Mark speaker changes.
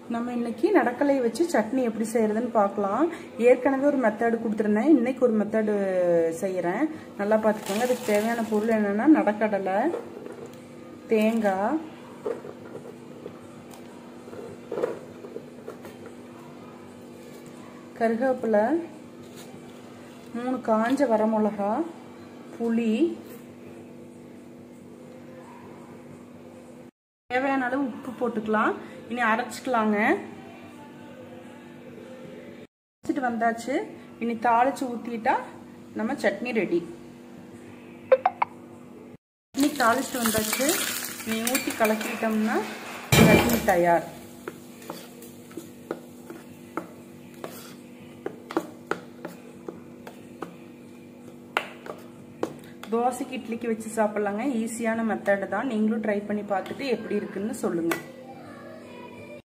Speaker 1: நம்ம இன்னைக்கு நடக்கலை வச்சு சட்னி எப்படி செய்யறதுன்னு பார்க்கலாம். ஏற்கனவே ஒரு மெத்தட் கொடுத்துருந்தேன், இன்னைக்கு ஒரு மெத்தடு செய்யறேன். நல்லா பார்த்துக்கோங்க. அதுக்கு தேவையான பொருள் என்னன்னா நடக்கடலை, தேங்காய், கருவேப்பிலை, 3 காஞ்ச வரமிளகா, புளி, தேவையான அளவு உப்பு போட்டுக்கலாம். இனி அரைச்சிக்கலாங்க. அரைச்சிட்டு வந்தாச்சு. இனி தாளிச்சு ஊத்திட்டா நம்ம சட்னி ரெடி. இன்னைக்கு தாளிச்சுட்டு வந்தாச்சு. இனி ஊத்தி கலக்கிட்டோம்னா சட்னி தயார். தோசைக்கு இட்லிக்கு வச்சு சாப்பிடலாங்க. ஈஸியான மெத்தட் தான். நீங்களும் ட்ரை பண்ணி பார்த்துட்டு எப்படி இருக்குன்னு சொல்லுங்க.